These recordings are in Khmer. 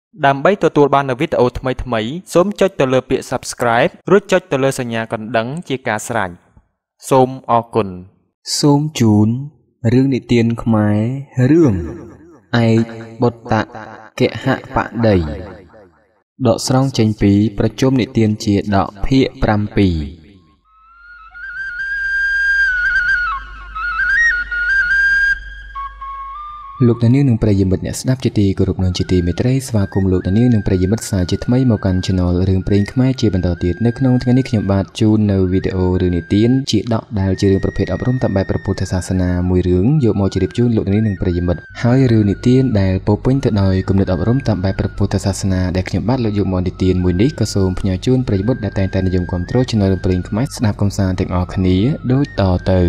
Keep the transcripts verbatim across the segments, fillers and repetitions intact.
ដើម្បីទទួលបាននូវវីដេអូថ្មីៗសូមចុចទៅលើពាក្យ Subscribe រួចចុចទៅលើសញ្ញាកណ្ដឹងជាការស្រេចសូមអរគុណសូមជូនរឿងនិទានខ្មែររឿងឯកបុត្រកហបតីដកស្រង់ចេញពីប្រជុំនិទានជាដកភាគប្រាំពីរលោកតានាងនិងប្រិយមិត្តអ្នកស្ដាប់ជាទីគោរពនិងជាទីមេត្រីស្វាគមន៍លោកតានាងនិងប្រិយមិត្តសាជាថ្មីមកកាន់ Channel រឿងព្រេងខ្មែរជាបន្តទៀតនៅក្នុងថ្ងៃនេះខ្ញុំបាទជូននៅវីដេអូរឿងនិទានជាដកដែលជារឿងប្រភេទអប់រំតាមបែបព្រះពុទ្ធសាសនាមួយរឿងយកមកជម្រាបជូនលោកតានាងនិងប្រិយមិត្តហើយរឿងនិទានដែលពោពេញទៅដោយគំនិតអប់រំតាមបែបព្រះពុទ្ធសាសនាដែលខ្ញុំបាទលើកយកមកនិទានមួយនេះក៏សូមផ្ញើជូនប្រិយមិត្តដែលតែងតែនិយមគាំទ្រ Channel រឿងព្រេងខ្មែរស្ដាប់កំសាន្តទាំងអស់គ្នាដូចតទៅ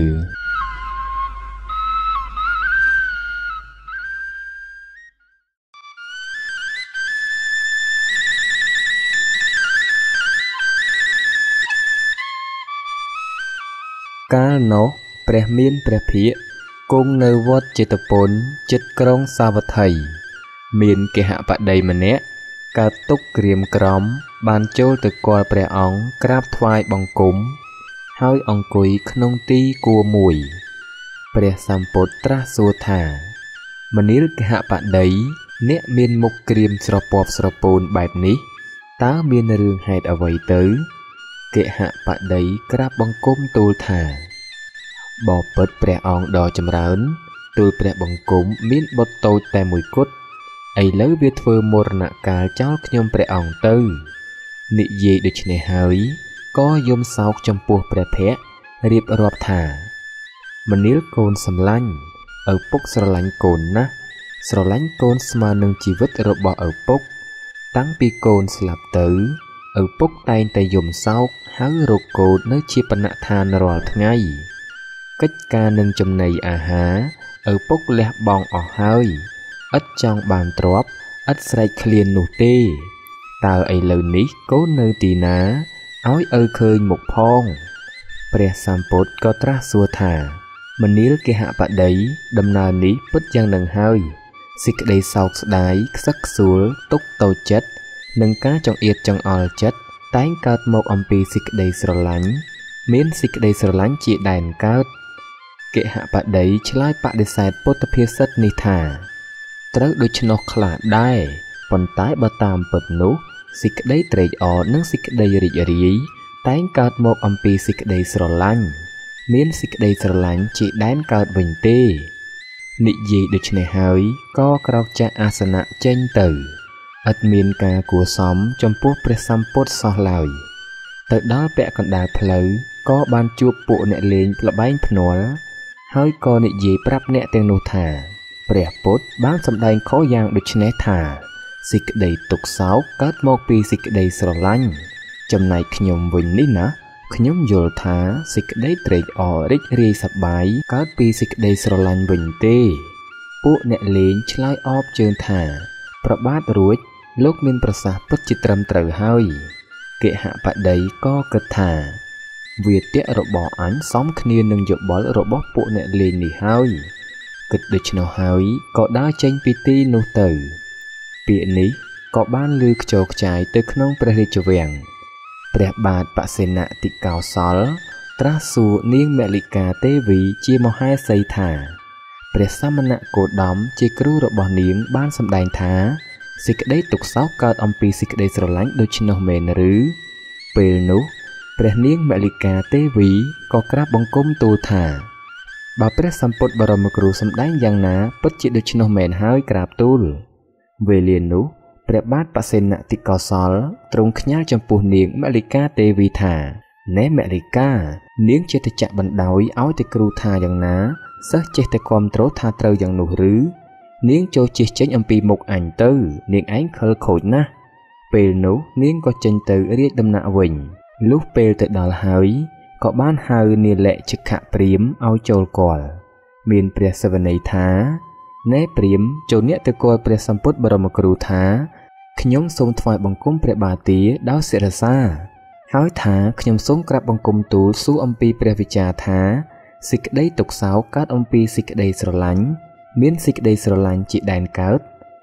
កាលនោះព្រះមានព្រះភិក្ខគង់នៅវត្តចេតពុនជិតក្រុងសាវត្ថីមានកហបតីម្នាក់កើតទុក្ខក្រៀមក្រំបានចូលទៅគាល់ព្រះអង្គក្រាបថ្វាយបង្គំហើយអង្គុយក្នុងទីគួរមួយព្រះសម្ពុទ្ធត្រាស់សួរថាមនាលកហបតីអ្នកមានមុខក្រៀមស្រពាប់ស្រពោនបែបនេះតើមានរឿងហេតុអ្វីទៅកហបតីក្រាបបង្គំទូលថាបបិទ្ធព្រះអង្គដ៏ចម្រើនទូលព្រះបង្គំមានបុត្រតូចតែមួយគត់ឥឡូវវាធ្វើមរណកាលចោលខ្ញុំព្រះអង្គទៅនិយាយដូច្នេះហើយក៏យំសោកចំពោះព្រះភ័ក្ត្ររៀបរាប់ថាមនាលកូនសម្លាញ់ឪពុកស្រឡាញ់កូនណាស់ស្រឡាញ់កូនស្មើនឹងជីវិតរបស់ឪពុកតាំងពីកូនស្លាប់ទៅឪពុកតែងតែយំសោកហើយរកកូននៅជាបណដ្ឋានរាល់ថ្ងៃកិច្ចការនឹងចំណីអាហារឪពុកលះបង់អស់ហើយឥតចង់បានទ្រព្យឥតស្រែកឃ្លាននោះទេតើឥឡូវនេះកូននៅទីណាឲ្យឪឃើញមុខផងព្រះសម្ពុទ្ធក៏ត្រាស់សួរថាមនាលកហបតីដំណើរនេះពិតយ៉ាងនឹងហើយសេចក្តីសោកស្ដាយខ្សឹកខ្សួលទុក្ខតូចចិត្តនិងការចង្អៀតចង្អល់ចិត្តតែងកើតមកអំពីសេចក្តីស្រឡាញ់មានសេចក្តីស្រឡាញ់ជាដែនកើតកហបតីឆ្លើយបដិសេធពុទ្ធភាសិតនេះថាត្រូវដូច្នោះខ្លះដែរប៉ុន្តែបើតាមពិតនោះសេចក្តីត្រេកអរនិងសេចក្តីរីករាយតែងកើតមកអំពីសេចក្តីស្រឡាញ់មានសេចក្តីស្រឡាញ់ជាដែនកើតវិញទេនិយាយដូច្នេះហើយក៏ក្រោកចាក់អាសនៈចេញទៅឥតមានការគួរសមចំពោះព្រះសម្ពុទ្ធសោះឡើយទៅដល់ពាក់កណ្ដាលផ្លូវក៏បានជួបពួកអ្នកលេងល្បែងភ្នាល់ហើយក៏និយាយប្រាប់អ្នកទាំងនោះថាព្រះពុទ្ធបានសម្ដែងខុសយ៉ាងដូចនេះថាសេចក្តីទុក្ខសោកកើតមកពីសេចក្តីស្រឡាញ់ចំណែកខ្ញុំវិញនេះណាខ្ញុំយល់ថាសេចក្តីត្រេកអររីករាយសប្បាយកើតពីសេចក្តីស្រឡាញ់វិញទេពួកអ្នកលេងឆ្លើយអបជើងថាប្របាទរួចលោកមានប្រសាសន៍ពិតជាត្រឹមត្រូវហើយកហបតីក៏គិតថាវាទៈរបស់អញសមគ្នានឹងយោបល់របស់ពួកអ្នកលេងនេះហើយគិតដូច្នោះហើយក៏ដើរចេញពីទីនោះទៅពាក្យនេះក៏បានឮខ្ចរខ្ចាយទៅក្នុងព្រះរាជវាំងព្រះបាទបសេនតិកោសលត្រាស់សួរនាងមលិកាទេវីជាមហេសីថាព្រះសមណគោតមជាគ្រូរបស់នាងបានសម្ដែងថាសេចក្តីទុក្ខសោកកើតអំពីសេចក្តីស្រឡាញ់ដូច្នោះមែនឬពេលនោះព្រះនាងមលិកាទេវីក៏ក្រាបបង្គំទូលថាបើព្រះសម្ពុទ្ធបរមគ្រូសម្ដែងយ៉ាងណាពិតជាដូច្នោះមែនហើយក្រាបទូលវេលានោះព្រះបាទបសេនតិកោសលទ្រង់ខ្ញាល់ចំពោះនាងមលិកាទេវីថាណែមលិកានាងចេះតែចាក់បណ្ដោយឲ្យតែគ្រូថាយ៉ាងណាសិស្សចេះតែគាំទ្រថាត្រូវយ៉ាងនោះឬនាងចូលជិះចេញអំពីមុខអញទៅនាងឯងខិលខូចណាស់ពេលនោះនាងក៏ចេញទៅរាជដំណាក់វិញលុះពេលទៅដល់ហើយក៏បានហៅនាលជិខព្រាមឲ្យចូលគាល់មានព្រះសវន័យថាណែព្រាមចូលអ្នកទៅគាល់ព្រះសម្ពុទ្ធបរមគ្រូថាខ្ញុំសូមថ្វាយបង្គំព្រះបាទទាដោយសិរសាហើយថាខ្ញុំសូមក្រាបបង្គំទូលសួរអំពីព្រះវិចារថាសេចក្តីទុក្ខសោកកើតអំពីសេចក្តីស្រឡាញ់មានសេចក្តីស្រឡាញ់ជាដែនកើត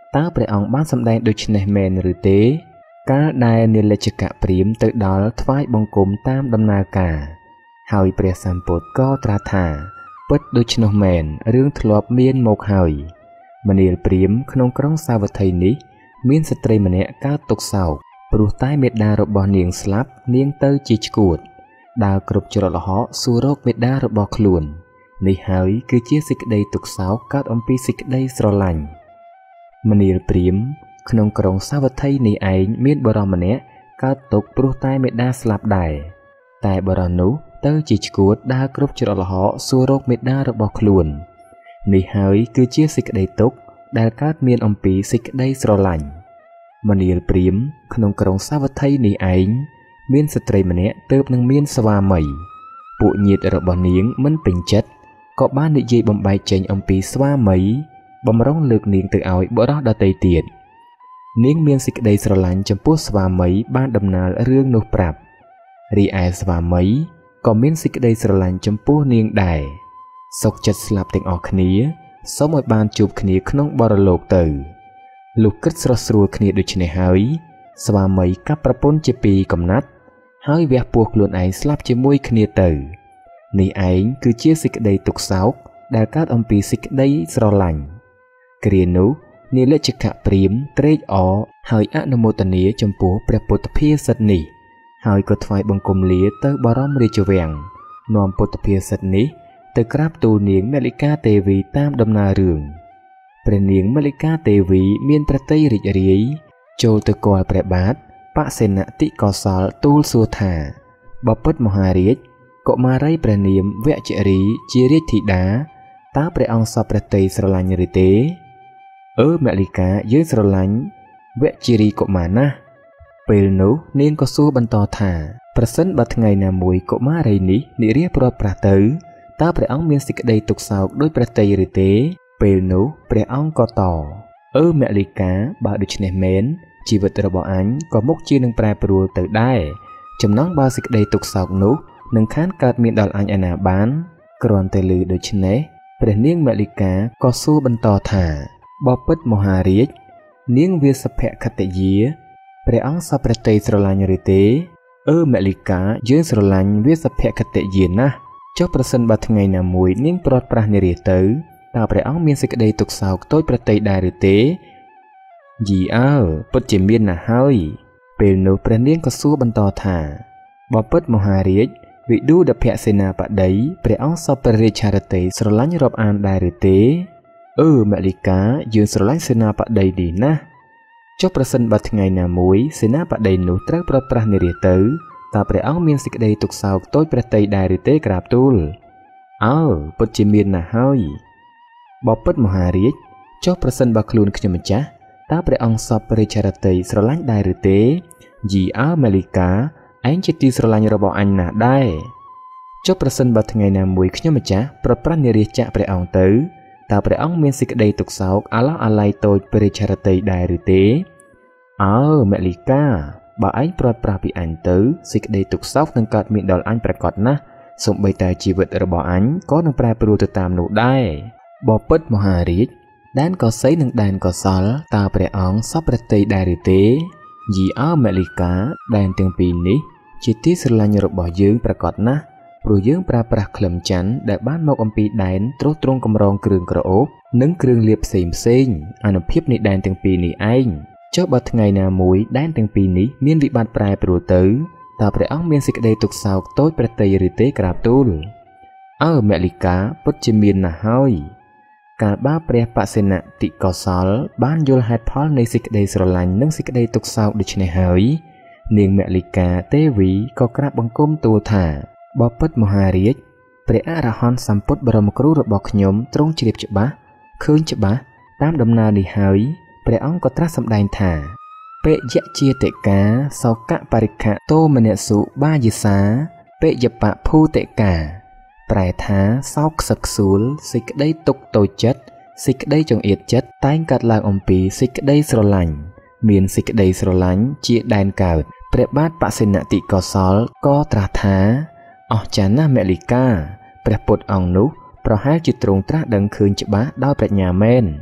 តើព្រះអង្គបានសម្ដែងដូច្នេះមែនឬទេកាលដែលនាឡិជកៈព្រាហ្មណ៍ទៅដល់ថ្វាយបង្គំតាមដំណើរការហើយព្រះសម្ពុទ្ធក៏ត្រាស់ថាពិតដូច្នោះមែនរឿងធ្លាប់មានមកហើយមនាលព្រាហ្មណ៍ក្នុងក្រុងសាវត្ថីនេះមានស្ត្រីម្នាក់កើតទុក្ខសោកព្រោះតែមេដារបស់នាងស្លាប់នាងទៅជាឆ្កួតដើរគ្រប់ច្រកល្ហកសួររកមេដារបស់ខ្លួននេះហើយគឺជាសេចក្តីទុក្ខសោកកើតអំពីសេចក្តីស្រឡាញ់មនាលព្រាហ្មណ៍ក្នុងក្រុងសាវត្ថីនេះឯងមានបុរសម្នាក់កើតទុក្ខព្រោះតែមេដាស្លាប់ដែរតែបុរសនោះទៅជាឆ្កួតដើរគ្រប់ច្រកល្ហកសួររកមេដារបស់ខ្លួននេះហើយគឺជាសេចក្តីទុក្ខដែលកើតមានអំពីសេចក្តីស្រឡាញ់មនាលព្រាហ្មណ៍ក្នុងក្រុងសាវត្ថីនេះឯងមានស្ត្រីម្នាក់ទើបនឹងមានស្វាមីពួកញាតិរបស់នាងមិនពេញចិត្តក៏បាននិយាយបំបែកចេញអំពីស្វាមីបំរុងលើកនាងទៅឲ្យបុរសដទៃទៀតនាងមានសេចក្តីស្រឡាញ់ចំពោះស្វាមីបានដំណើររឿងនោះប្រាប់រីឯស្វាមីក៏មានសេចក្តីស្រឡាញ់ចំពោះនាងដែរសុខចិត្តស្លាប់ទាំងអស់គ្នាសូមឲ្យបានជួបគ្នាក្នុងបរលោកទៅលុះគិតស្រស់ស្រួលគ្នាដូច្នេះហើយស្វាមីកាប់ប្រពន្ធជាពីរកំណាត់ហើយវះពោះខ្លួនឯងស្លាប់ជាមួយគ្នាទៅនេះឯងគឺជាសេចក្តីទុក្ខសោកដែលកើតអំពីសេចក្តីស្រឡាញ់គ្រានោះនាឡិជកៈព្រាហ្មណ៍ត្រេកអរហើយអនុមោទនាចំពោះព្រះពុទ្ធភាសិទ្ធនេះហើយក៏ថ្វាយបង្គំលាទៅបរមរាជវាំងនាំពុទ្ធភាសិទ្ធនេះទៅក្រាបទូលនាងមល្લિកាទេវីតាមដំណើររឿងព្រះនាងមល្લિកាទេវីមានព្រះទ័យរីករាយចូលទៅគាល់ព្រះបាទបសេនតិកោសលទូលសួរថាបពិតមហារាជកុមារីព្រះនាមវជរីជារាជធីតាតើព្រះអង្គសពព្រះទ័យស្រឡាញ់ឬទេអឺមល្લિកាយើងស្រឡាញ់វជរីកុមារណាស់ពេលនោះនាងក៏សួរបន្តថាប្រសិនបើថ្ងៃណាមួយកុមារីនេះនិរាព្រាត់ប្រាស់ទៅតើព្រះអង្គមានសេចក្តីទុក្ខសោកដោយព្រះទ័យឬទេពេលនោះព្រះអង្គក៏តអឺមល្લિកាបើដូច្នេះមែនជីវិតរបស់អញក៏មុខជានឹងប្រែប្រួលទៅដែរចំណងបើសេចក្តីទុក្ខសោកនោះនឹងខានកើតមានដល់អញឯណាបានគ្រាន់តែឮដូច្នេះព្រះនាងមល្લિកាក៏សួរបន្តថាបពិតមហារាជនាងវាសភគតិយាព្រះអង្គសពព្រះទ័យស្រឡាញ់ឬទេអឺមល្લિកាយើងស្រឡាញ់វាសភគតិយាណាស់ចុះប្រសិនបើថ្ងៃណាមួយនាងព្រាត់ប្រាសនារីទៅតើព្រះអង្គមានសេចក្តីទុក្ខសោកតូចព្រះទ័យដែរឬទេយីអើពិតជាមានណាស់ហើយពេលនោះព្រះនាងក៏សួរបន្តថាបពិតមហារាជវិឌូដភសេនាបតីព្រះអង្គសពព្រះរាជាតីស្រឡាញ់រាប់អានដែរឬទេអឺមល្લિកាយើងស្រឡាញ់សេនាបតីនេះណាស់ចុះប្រសិនបើថ្ងៃណាមួយសេនាបតីនោះត្រូវប្រត់ប្រាស់នារីទៅតើព្រះអង្គមានសេចក្តីទុក្ខសោកតូចព្រះទ័យដែរឬទេក្រាបទូលអើពិតជាមានណាស់ហើយបពិតមហារាជចុះប្រសិនបើខ្លួនខ្ញុំម្ចាស់តើព្រះអង្គសពព្រះរាជាតីស្រឡាញ់ដែរឬទេយីអើមល្લિកាឯងជាទីស្រឡាញ់របស់អញណាស់ដែរចុះប្រសិនបើថ្ងៃណាមួយខ្ញុំម្ចាស់ប្រត់ប្រាស់នារីចាក់ព្រះអង្គទៅតើព្រះអង្គមានសេចក្តីទុក្ខសោកអាឡោះអាល័យតូចព្រះរាជាតីដែរឬទេអើមល្લિកាបើឯងប្រត់ប្រាស់ពីអញទៅសេចក្តីទុក្ខសោកនឹងកើតមានដល់អញប្រកបណាស់សូម្បីតែជីវិតរបស់អញក៏នឹងប្រែប្រួលទៅតាមនោះដែរបពិតមហារាជដែនកោសីនិងដែនកោសលតើព្រះអង្គសពព្រះទ័យដែរឬទេយីអើមល្લિកាដែនទាំងពីរនេះជាទីស្រឡាញ់របស់យើងប្រកបណាស់ព្រោះយើងប្រើប្រាស់ក្លឹមច័ន្ទដែលបានមកអំពីដែនត្រុសត្រងកម្រងគ្រឿងក្រអូបនិងគ្រឿងលាបផ្សេងផ្សេងអានុភាពនៃដែនទាំងពីរនេះឯងចុះបើថ្ងៃណាមួយដែនទាំងពីរនេះមានវិបត្តិប្រែប្រួលទៅតើព្រះអង្គមានសេចក្តីទុក្ខសោកតូចព្រះទ័យឬទេក្រាបទូលអើមល្લિកាពិតជាមានណាស់ហើយកាលបើព្រះបសេនតិកោសលបានយល់ហេតុផលនៃសេចក្តីស្រឡាញ់និងសេចក្តីទុក្ខសោកដូច្នេះហើយនាងមល្લિកាទេវីក៏ក្រាបបង្គំទូលថាបពិតមហារាជព្រះអរហន្តសម្ពុទ្ធបរមគ្រូរបស់ខ្ញុំទ្រង់ជ្រាបច្បាស់ឃើញច្បាស់តាមដំណើរនេះហើយព្រះអង្គក៏ត្រាស់សម្ដែងថាពេយជាតិកាសោកបរិខៈតោមនសុបាយិសាពេយបភូតិកាប្រែថាសោកខ្សឹកខ្សួលសេចក្តីទុក្ខតូចចិត្តសេចក្តីចង្អៀតចិត្តតែងកើតឡើងអំពីសេចក្តីស្រឡាញ់មានសេចក្តីស្រឡាញ់ជាដែនកើតព្រះបាទបសេនតិកោសលក៏ត្រាស់ថាអស្ចារ្យណាស់មល្લિកាព្រះពុទ្ធអង្គនោះប្រហែលជាទ្រង់ត្រាស់ដឹងឃើញច្បាស់ដោយប្រាជ្ញាមែន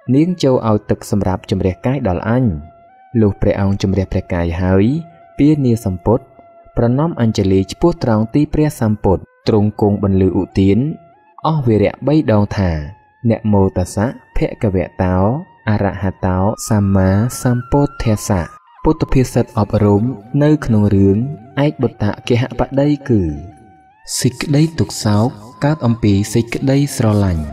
នាងចូលឲ្យទឹកសម្រាប់ជំរះកាយដល់អញលុះព្រះអង្គជំរះព្រះកាយហើយពានាសម្ពុតប្រណម្យអញ្ជលីឆ្ពោះត្រង់ទីព្រះសម្ពុទ្ធទ្រង់គង់បន្លឺឧទានអស់វីរៈបីដងថានមោតស្សៈភគវតោអរហតោសម្មាសម្ពុទ្ធស្សៈពុទ្ធភាសិតអប់រំនៅក្នុងរឿងឯកបុត្រគហបតីគឺសេចក្តីទុក្ខសោកកើតអំពីសេចក្តីស្រឡាញ់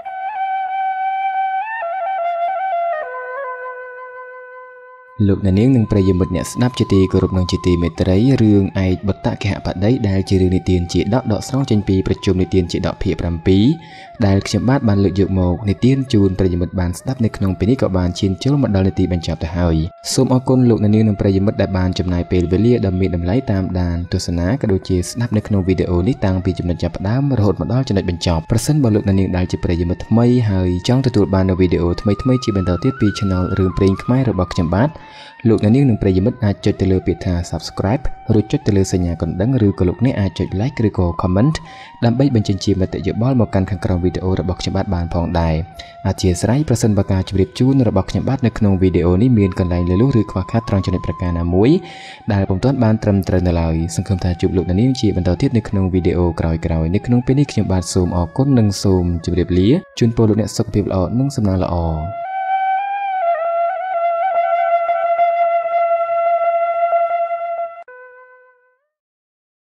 លោកអ្នកនាងនិងប្រិយមិត្តអ្នកស្ដាប់ជាទីគោរពនិងជាទីមេត្រីរឿងឯកបុត្រគហបតីដែលជារឿងនិទានជាដកដកស្រង់ចេញពីប្រជុំនិទានជាដកភាគប្រាំពីរដែលខ្ញុំបាទបានលើកយកមកនិទានជូនប្រិយមិត្តបានស្ដាប់នៅក្នុងពេលនេះក៏បានឈានចូលមកដល់នាទីបញ្ចប់ទៅហើយសូមអរគុណលោកអ្នកនាងនិងប្រិយមិត្តដែលបានចំណាយពេលវេលាដ៏មានតម្លៃតាមដានទស្សនាក៏ដូចជាស្ដាប់នៅក្នុងវីដេអូនេះតាំងពីចំណុចចាប់ផ្ដើមរហូតមកដល់ចំណុចបញ្ចប់ប្រសិនបើលោកអ្នកនាងដែលជាប្រិយមិត្តថ្មីហើយចង់ទទួលបាននូវវីដេអូថ្មីៗជាបន្តទៀតពី Channel រឿងព្រេងខ្មែររបស់ខ្ញុំបាទលោកអ្នកនាងនិងប្រិយមិត្តអាចចុចទៅលើពាក្យថា Subscribe រួចចុចទៅលើសញ្ញាកណ្ដឹងឬក៏លោកអ្នកអាចចុច Like ឬក៏ Comment ដើម្បីបញ្ចេញជាមតិយោបល់មកកាន់ខាងក្រោមវីដេអូរបស់ខ្ញុំបាទបានផងដែរអធិស្ឋានប្រសិនបើការជម្រាបជូនរបស់ខ្ញុំបាទនៅក្នុងវីដេអូនេះមានកន្លែងលលុះឬខ្វះខាតត្រង់ចំណុចប្រការណាមួយដែលពុំទាន់បានត្រឹមត្រូវនៅឡើយសង្ឃឹមថាជួបលោកអ្នកនាងជាបន្តទៀតនៅក្នុងវីដេអូក្រោយៗនៅក្នុងពេលនេះខ្ញុំបាទសូមអរគុណនិងសូមជម្រាបលាជូនពរលោកអ្នកសុខភាពល្អនិងសំណាងល្អ